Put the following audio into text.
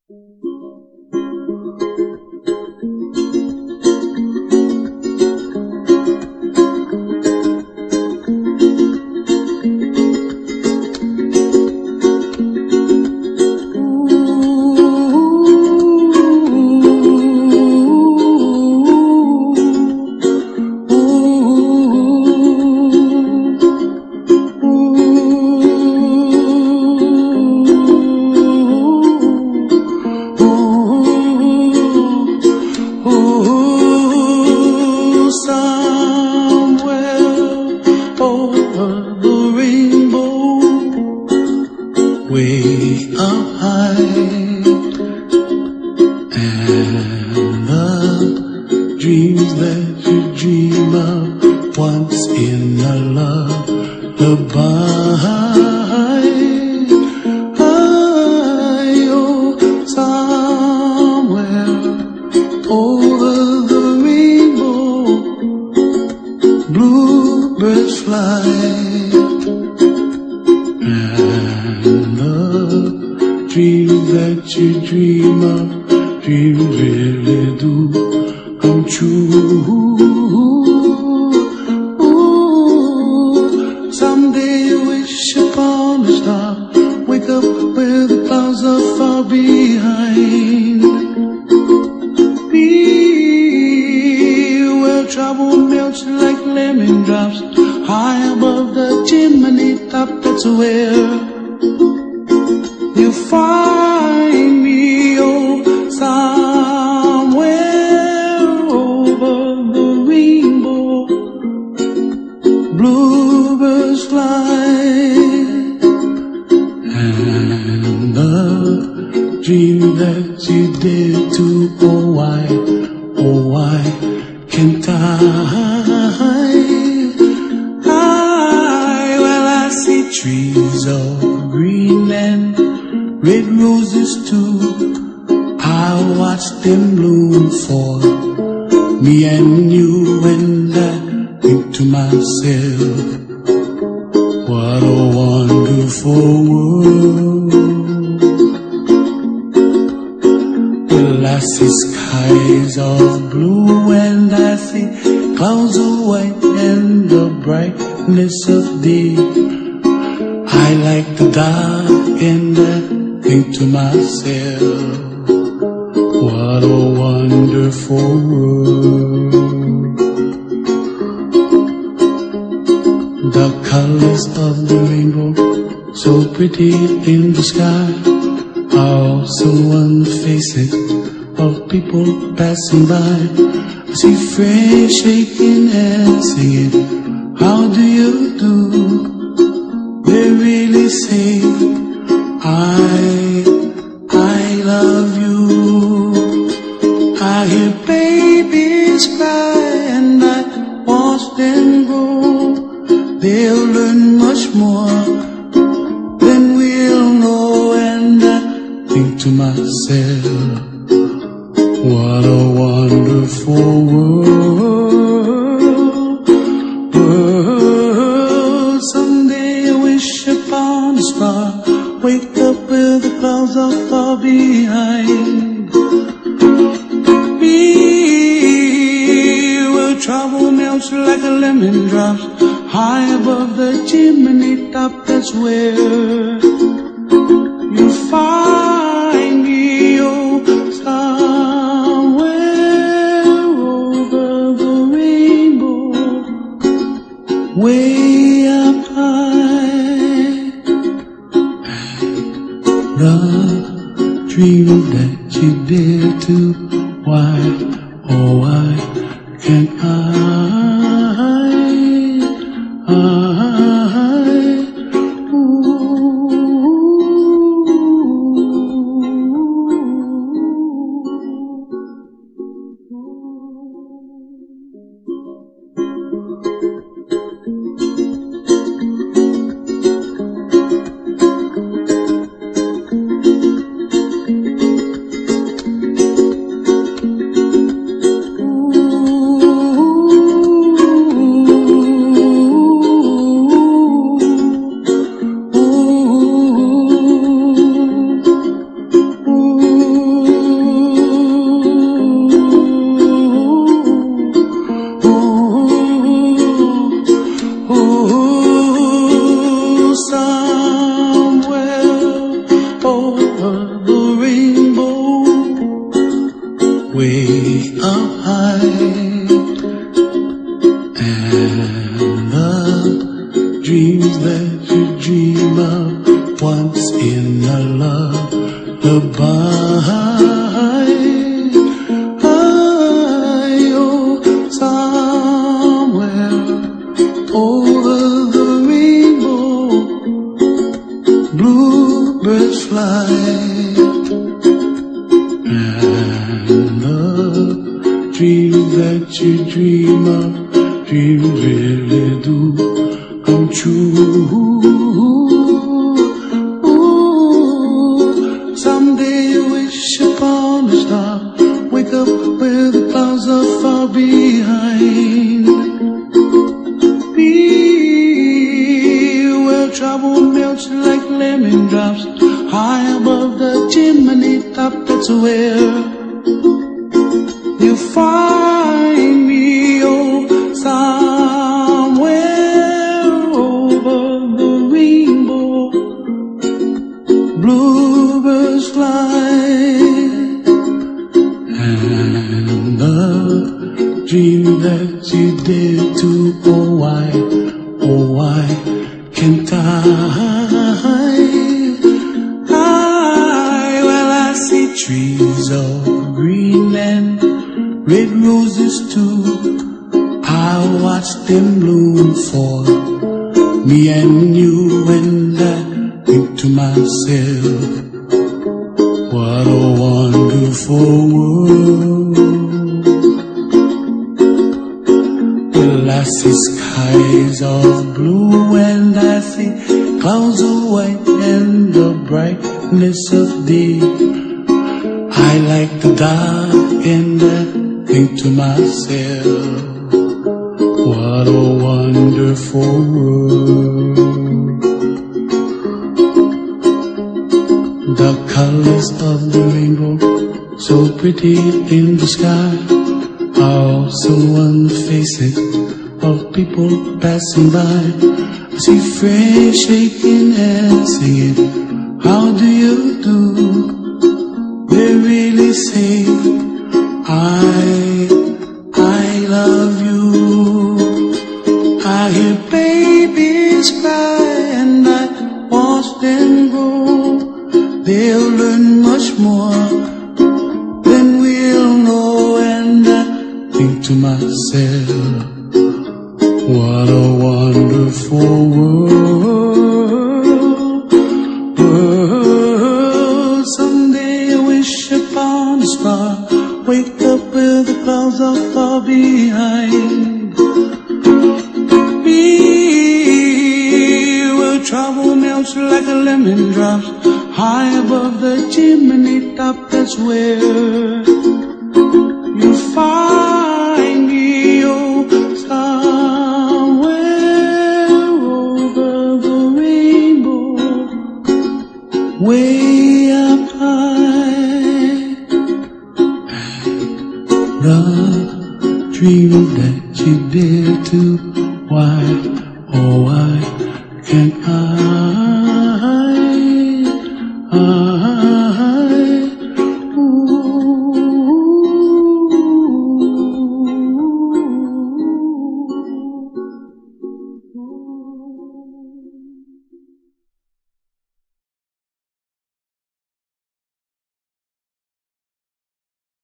Way up high, and the dreams that you dream of once in a lullaby. Oh, somewhere over the rainbow, bluebirds fly. Dreams that you dream of, dreams really do come true. Ooh, someday you wish upon a star, wake up where the clouds are far behind. Be where trouble melts like lemon drops, high above the chimney top. That's where you find me, oh, somewhere over the rainbow, bluebirds fly, and the dream that you did to, oh why can't well, I see trees of green and red roses too. I watch them bloom for me and you, and I think to myself, what a wonderful world. Well, I see skies of blue and I see clouds of white and the brightness of day. I like the dark and I think to myself, what a wonderful world. The colors of the rainbow, so pretty in the sky, are also on the faces of people passing by. I see friends shaking and singing, how do you do? They really say, I love you. I hear babies cry and I watch them grow. They'll learn much more than we'll know, and I think to myself, what a wonderful world. Someday I wish upon a star, wake up where the clouds are far behind. Be where trouble melts like a lemon drops, high above the chimney top. That's where you find me, oh, somewhere over the rainbow, way up high. The dream that you dare to, why, oh why can't I dreams really do come true. Ooh, someday you wish upon a star, wake up where the clouds are far behind. Be where trouble melts like lemon drops, high above the chimney top. That's where you find me, oh, somewhere over the rainbow. Bluebirds fly, and the dream that you did to, oh why can't I? Well, I see trees of green and red roses too. I watch them bloom for me and you, and I think to myself, what a wonderful world. Well, I see skies of blue and I see clouds of white and the brightness of day. I like the dark and I think to myself, what a wonderful world. The colors of the rainbow, so pretty in the sky, are also on the faces of people passing by. I see friends shaking and singing, how do you do? They really say, I love you. I hear babies cry and I watch them grow. They'll learn much more than we'll know, and I think to myself, what a wonderful world. Someday I wish upon a star, wake up where the clouds are far behind. Be where trouble melts like a lemon drops, high above the chimney top. That's where you find me, oh, somewhere over the rainbow, way up high. The dream that you did to, why, oh why can't I?